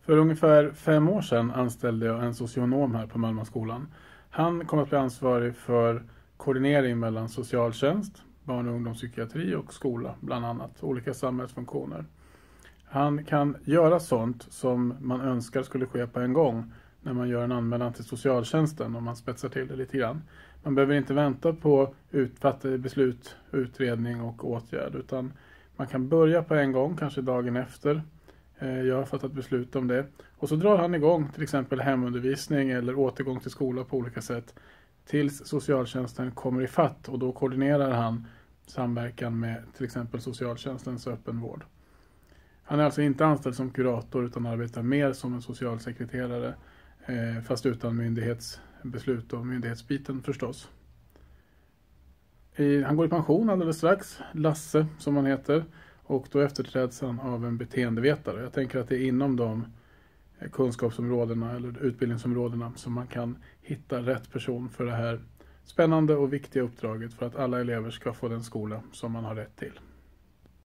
För ungefär 5 år sedan anställde jag en socionom här på Malmöskolan. Han kommer att bli ansvarig för koordinering mellan socialtjänst, barn- och ungdomspsykiatri och skola, bland annat olika samhällsfunktioner. Han kan göra sånt som man önskar skulle ske på en gång när man gör en anmälan till socialtjänsten, om man spetsar till det lite grann. Man behöver inte vänta på utfattade beslut, utredning och åtgärd, utan man kan börja på en gång, kanske dagen efter. Jag har fattat beslut om det. Och så drar han igång till exempel hemundervisning eller återgång till skola på olika sätt tills socialtjänsten kommer i fatt, och då koordinerar han samverkan med till exempel socialtjänstens öppenvård. Han är alltså inte anställd som kurator utan arbetar mer som en socialsekreterare, fast utan myndighetsbeslut och myndighetsbiten förstås. Han går i pension alldeles strax, Lasse som han heter, och då efterträds han av en beteendevetare. Jag tänker att det är inom de kunskapsområdena eller utbildningsområdena som man kan hitta rätt person för det här spännande och viktiga uppdraget för att alla elever ska få den skola som man har rätt till.